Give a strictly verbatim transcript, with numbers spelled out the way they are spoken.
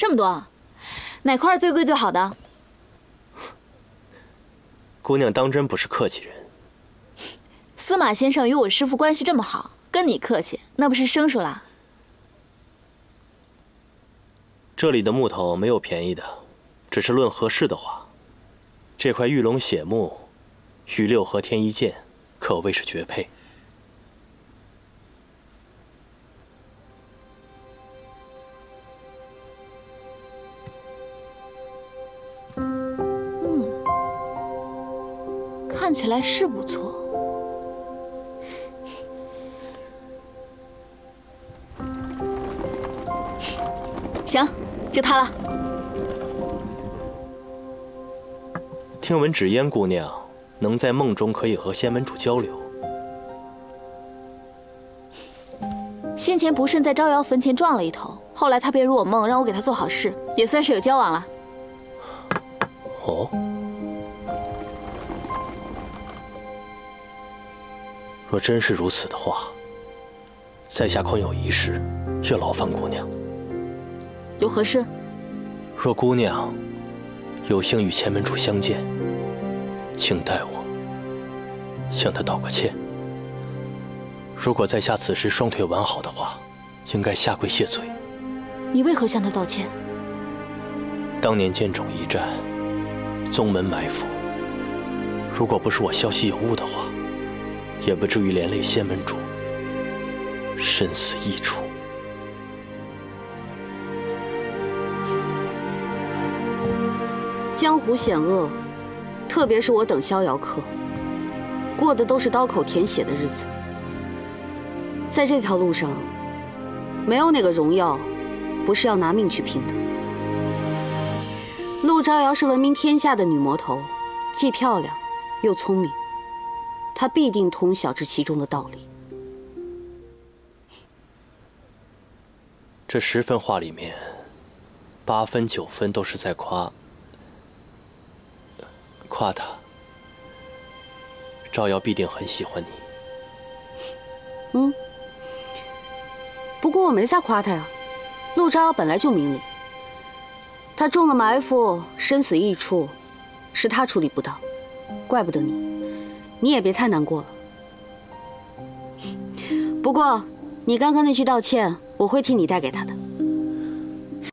这么多，哪块最贵最好的？ 姑娘当真不是客气人。 司马先生与我师父关系这么好，跟你客气，那不是生疏啦？ 这里的木头没有便宜的，只是论合适的话，这块玉龙血木与六合天一剑可谓是绝配。 嗯，看起来是不错。 行，就它了。 听闻纸烟姑娘能在梦中可以和仙门主交流， 先前不慎在招摇坟前撞了一头，后来她便入我梦，让我给她做好事，也算是有交往了。 哦，若真是如此的话，在下恐有一事，要劳烦姑娘。 有何事？ 若姑娘有幸与前门主相见，请代我向他道个歉。如果在下此时双腿完好的话，应该下跪谢罪。 你为何向他道歉？ 当年剑冢一战，宗门埋伏，如果不是我消息有误的话，也不至于连累仙门主，身死异处。 江湖险恶，特别是我等逍遥客，过的都是刀口舔血的日子。在这条路上，没有哪个荣耀不是要拿命去拼的。陆招摇是闻名天下的女魔头，既漂亮又聪明，她必定通晓这其中的道理。 这十分话里面，八分九分都是在夸。 夸他，招摇必定很喜欢你。 嗯，不过我没在夸他呀。陆招摇本来就明理，他中了埋伏，身死异处，是他处理不当，怪不得你。你也别太难过了。不过你刚刚那句道歉，我会替你带给他的。